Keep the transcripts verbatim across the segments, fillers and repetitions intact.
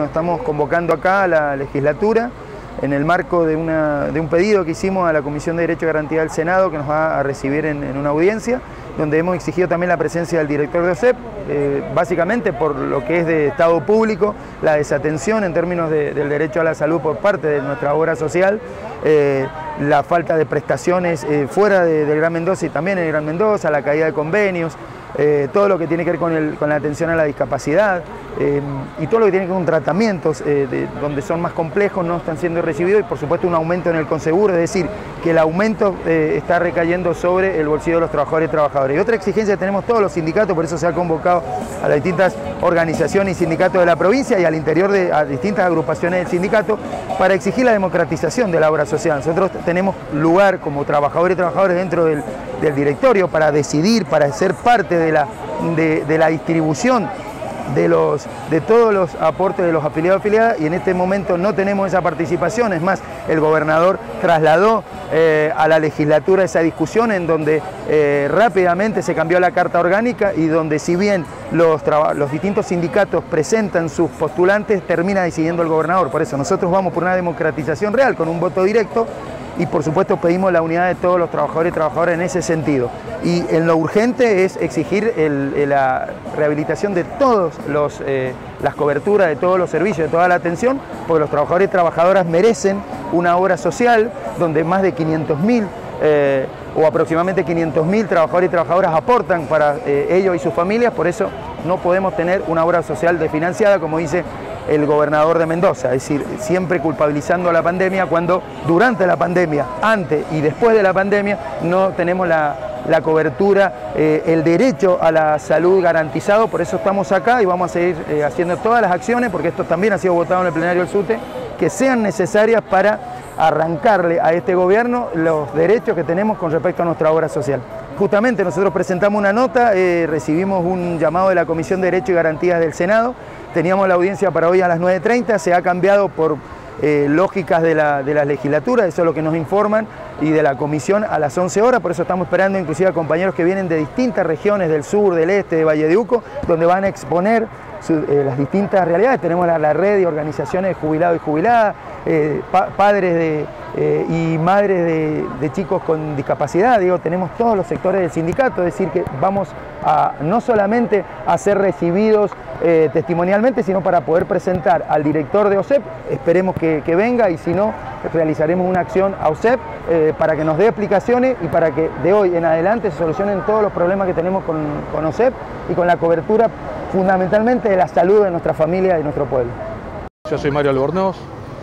estamos convocando acá a la legislatura en el marco de, una, de un pedido que hicimos a la Comisión de Derecho y Garantía del Senado, que nos va a recibir en, en una audiencia, donde hemos exigido también la presencia del director de O S E P, eh, básicamente por lo que es de Estado público, la desatención en términos de, del derecho a la salud por parte de nuestra obra social, eh, la falta de prestaciones eh, fuera de, del Gran Mendoza y también en el Gran Mendoza, la caída de convenios, Eh, todo lo que tiene que ver con, el, con la atención a la discapacidad eh, y todo lo que tiene que ver con tratamientos eh, de, donde son más complejos no están siendo recibidos y por supuesto un aumento en el conseguro, es decir, que el aumento eh, está recayendo sobre el bolsillo de los trabajadores y trabajadoras. Y otra exigencia que tenemos todos los sindicatos, por eso se ha convocado a las distintas organizaciones y sindicatos de la provincia y al interior de a distintas agrupaciones del sindicato para exigir la democratización de la obra social. Nosotros tenemos lugar como trabajadores y trabajadoras dentro del, del directorio para decidir, para ser parte de la, de, de la distribución de, los, de todos los aportes de los afiliados y afiliadas y en este momento no tenemos esa participación. Es más, el gobernador trasladó eh, a la legislatura esa discusión en donde eh, rápidamente se cambió la carta orgánica y donde si bien los, los distintos sindicatos presentan sus postulantes, termina decidiendo el gobernador. Por eso nosotros vamos por una democratización real con un voto directo y por supuesto pedimos la unidad de todos los trabajadores y trabajadoras en ese sentido. Y en lo urgente es exigir el, el, la rehabilitación de todas eh, las coberturas, de todos los servicios, de toda la atención, porque los trabajadores y trabajadoras merecen una obra social donde más de quinientos mil eh, o aproximadamente quinientos mil trabajadores y trabajadoras aportan para eh, ellos y sus familias, por eso no podemos tener una obra social desfinanciada, como dice el gobernador de Mendoza, es decir, siempre culpabilizando a la pandemia cuando durante la pandemia, antes y después de la pandemia no tenemos la, la cobertura, eh, el derecho a la salud garantizado. Por eso estamos acá y vamos a seguir eh, haciendo todas las acciones, porque esto también ha sido votado en el plenario del SUTE, que sean necesarias para arrancarle a este gobierno los derechos que tenemos con respecto a nuestra obra social. Justamente nosotros presentamos una nota, eh, recibimos un llamado de la Comisión de Derecho y Garantías del Senado, teníamos la audiencia para hoy a las nueve treinta, se ha cambiado por eh, lógicas de la, de la legislatura, eso es lo que nos informan, y de la comisión a las once horas, por eso estamos esperando inclusive a compañeros que vienen de distintas regiones del sur, del este, de Valle de Uco, donde van a exponer su, eh, las distintas realidades. Tenemos la, la red de organizaciones de jubilados y jubiladas, eh, pa padres de, eh, y madres de, de chicos con discapacidad, digo, tenemos todos los sectores del sindicato, es decir, que vamos a no solamente a ser recibidos eh, testimonialmente, sino para poder presentar al director de O S E P, esperemos que, que venga y si no, realizaremos una acción a O S E P eh, para que nos dé explicaciones y para que de hoy en adelante se solucionen todos los problemas que tenemos con, con O S E P y con la cobertura fundamentalmente de la salud de nuestra familia y nuestro pueblo. Yo soy Mario Albornoz,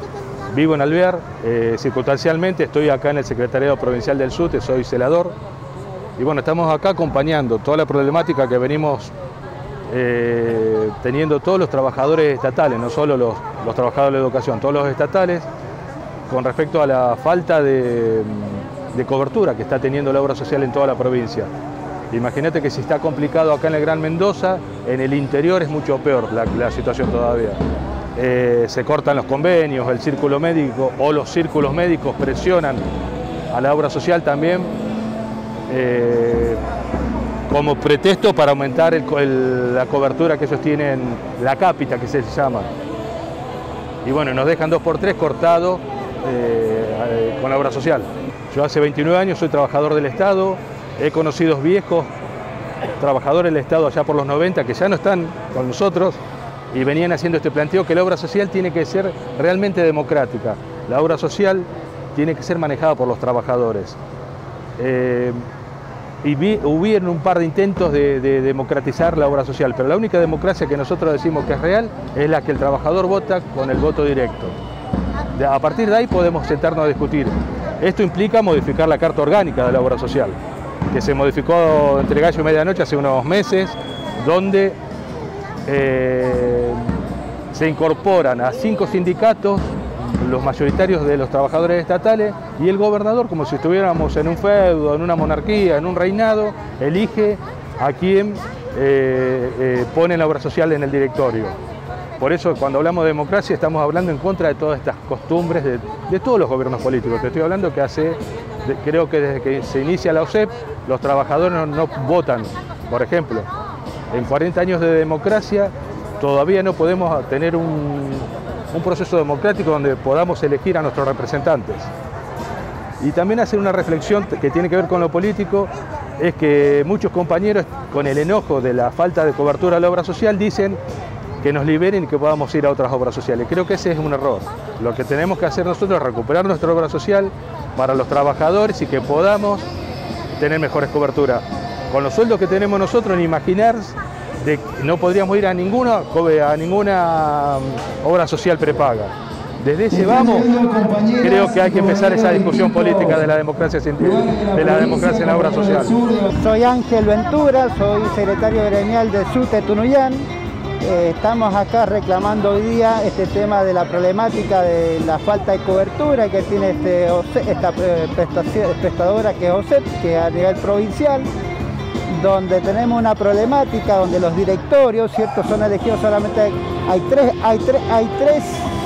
vivo en Alvear, eh, circunstancialmente estoy acá en el Secretariado Provincial del SUTE, soy celador y bueno, estamos acá acompañando toda la problemática que venimos eh, teniendo todos los trabajadores estatales, no solo los, los trabajadores de educación, todos los estatales, con respecto a la falta de, de cobertura que está teniendo la obra social en toda la provincia. Imagínate que si está complicado acá en el Gran Mendoza, en el interior es mucho peor la, la situación todavía. Eh, se cortan los convenios, el círculo médico o los círculos médicos presionan a la obra social también eh, como pretexto para aumentar el, el, la cobertura que ellos tienen, la cápita que se llama. Y bueno, nos dejan dos por tres cortados eh, con la obra social. Yo hace veintinueve años soy trabajador del Estado, he conocido viejos trabajadores del Estado allá por los noventa que ya no están con nosotros y venían haciendo este planteo que la obra social tiene que ser realmente democrática. La obra social tiene que ser manejada por los trabajadores. Eh, y vi, hubieron un par de intentos de, de democratizar la obra social, pero la única democracia que nosotros decimos que es real es la que el trabajador vota con el voto directo. De, a partir de ahí podemos sentarnos a discutir. Esto implica modificar la Carta Orgánica de la obra social, que se modificó entre gallo y medianoche hace unos meses, donde eh, se incorporan a cinco sindicatos, los mayoritarios de los trabajadores estatales, y el gobernador, como si estuviéramos en un feudo, en una monarquía, en un reinado, elige a quien eh, eh, pone la obra social en el directorio. Por eso, cuando hablamos de democracia, estamos hablando en contra de todas estas costumbres de, de todos los gobiernos políticos. Te estoy hablando que hace, de, creo que desde que se inicia la O S E P, los trabajadores no, no votan. Por ejemplo, en cuarenta años de democracia, todavía no podemos tener un, un proceso democrático donde podamos elegir a nuestros representantes. Y también hacer una reflexión que tiene que ver con lo político, es que muchos compañeros, con el enojo de la falta de cobertura a la obra social, dicen que nos liberen y que podamos ir a otras obras sociales. Creo que ese es un error. Lo que tenemos que hacer nosotros es recuperar nuestra obra social para los trabajadores y que podamos tener mejores coberturas. Con los sueldos que tenemos nosotros, ni imaginar de que no podríamos ir a ninguna, a ninguna obra social prepaga. Desde ese vamos, creo que hay que empezar esa discusión política de la democracia científica, de la democracia en la obra social. Soy Ángel Ventura, soy secretario gremial de SUTE Tunuyán. Eh, estamos acá reclamando hoy día este tema de la problemática de la falta de cobertura que tiene este, esta prestadora que es O S E P, que es a nivel provincial, donde tenemos una problemática donde los directorios, ¿cierto?, son elegidos solamente, hay tres, hay tres, hay tres,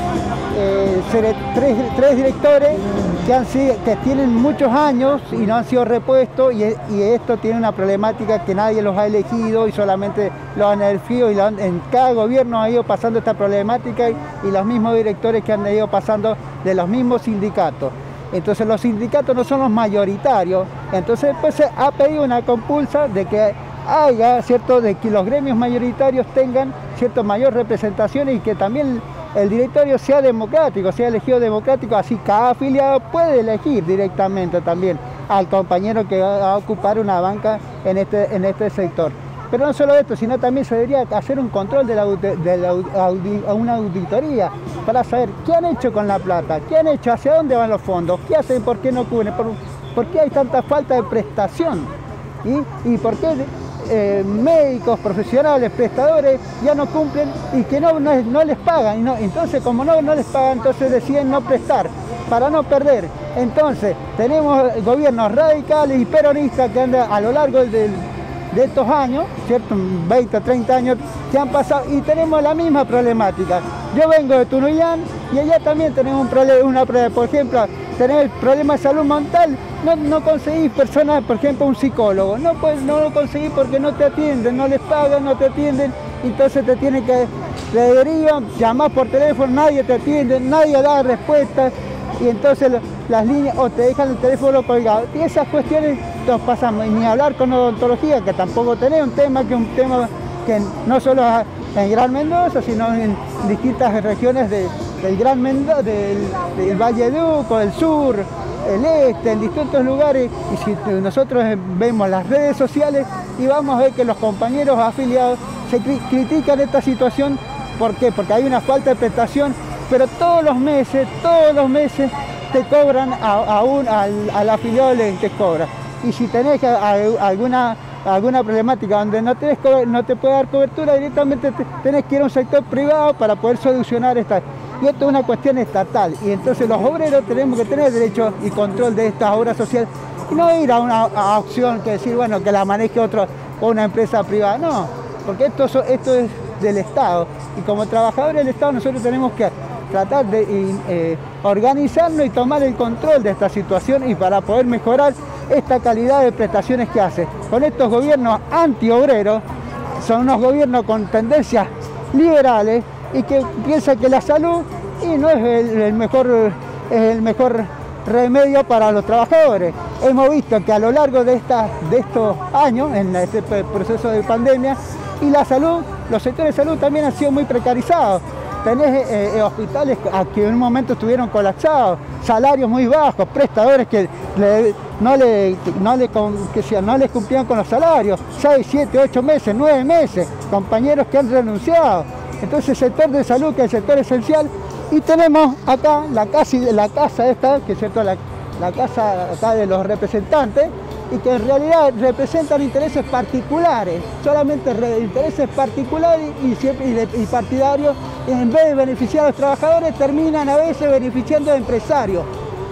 eh, tres, tres directores que, han sido, que tienen muchos años y no han sido repuestos, y, y esto tiene una problemática que nadie los ha elegido y solamente los han elegido, y lo han, en cada gobierno ha ido pasando esta problemática y, y los mismos directores que han ido pasando de los mismos sindicatos. Entonces los sindicatos no son los mayoritarios, entonces pues se ha pedido una compulsa de que haya, ¿cierto?, de que los gremios mayoritarios tengan, ¿cierto?, mayor representación y que también el directorio sea democrático, sea elegido democrático, así cada afiliado puede elegir directamente también al compañero que va a ocupar una banca en este, en este sector. Pero no solo esto, sino también se debería hacer un control de, la, de la, audi, una auditoría para saber qué han hecho con la plata, qué han hecho, hacia dónde van los fondos, qué hacen, por qué no cubren, por, por qué hay tanta falta de prestación y, y por qué eh, médicos, profesionales, prestadores ya no cumplen y que no, no, no les pagan. Y no, entonces, como no, no les pagan, entonces deciden no prestar para no perder. Entonces, tenemos gobiernos radicales y peronistas que andan a lo largo del de estos años, ¿cierto?, veinte, treinta años que han pasado, y tenemos la misma problemática. Yo vengo de Tunuyán y allá también tenemos un problema, una problema, por ejemplo, tener problemas de salud mental, no, no conseguís personas, por ejemplo, un psicólogo, no, pues, no lo conseguís porque no te atienden, no les pagan, no te atienden, entonces te tienen que, te derivan, llamás por teléfono, nadie te atiende, nadie da respuesta, y entonces las líneas o te dejan el teléfono colgado. Y esas cuestiones nos pasamos, y ni hablar con odontología, que tampoco tenemos un tema que un tema que no solo en Gran Mendoza, sino en distintas regiones de, del Gran Mendoza, del, del Valle de Uco, del sur, el este, en distintos lugares. Y si nosotros vemos las redes sociales y vamos a ver que los compañeros afiliados se cri critican esta situación. ¿Por qué? Porque hay una falta de prestación, pero todos los meses, todos los meses te cobran a, a un, al, al afiliado le te cobra. Y si tenés a, a, alguna, alguna problemática donde no, tenés, no te puede dar cobertura, directamente te, tenés que ir a un sector privado para poder solucionar esta. Y esto es una cuestión estatal. Y entonces los obreros tenemos que tener derecho y control de estas obras sociales y no ir a una a opción que decir, bueno, que la maneje otro o una empresa privada. No, porque esto, esto es del Estado. Y como trabajadores del Estado nosotros tenemos que tratar de eh, organizarnos y tomar el control de esta situación y para poder mejorar esta calidad de prestaciones que hace. Con estos gobiernos antiobreros, son unos gobiernos con tendencias liberales y que piensan que la salud y no es el, el, mejor, es el mejor remedio para los trabajadores. Hemos visto que a lo largo de, esta, de estos años, en este proceso de pandemia, y la salud, los sectores de salud también han sido muy precarizados. Tenés eh, hospitales que en un momento estuvieron colapsados, salarios muy bajos, prestadores que le, no, le, no, le, que sea, no les cumplían con los salarios, seis, siete, ocho meses, nueve meses, compañeros que han renunciado. Entonces el sector de salud, que es el sector esencial, y tenemos acá la casa, la casa esta, que es cierto, la, la casa acá de los representantes, y que en realidad representan intereses particulares, solamente intereses particulares y, siempre, y, de, y partidarios, y en vez de beneficiar a los trabajadores, terminan a veces beneficiando a empresarios.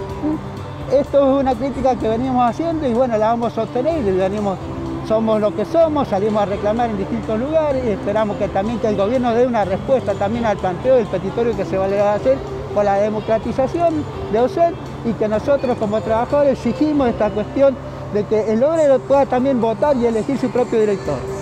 Esto es una crítica que venimos haciendo y bueno, la vamos a sostener, y venimos, somos lo que somos, salimos a reclamar en distintos lugares y esperamos que también que el gobierno dé una respuesta también al planteo del petitorio que se va a hacer por la democratización de O S E P y que nosotros como trabajadores exigimos esta cuestión de que el obrero pueda también votar y elegir su propio director.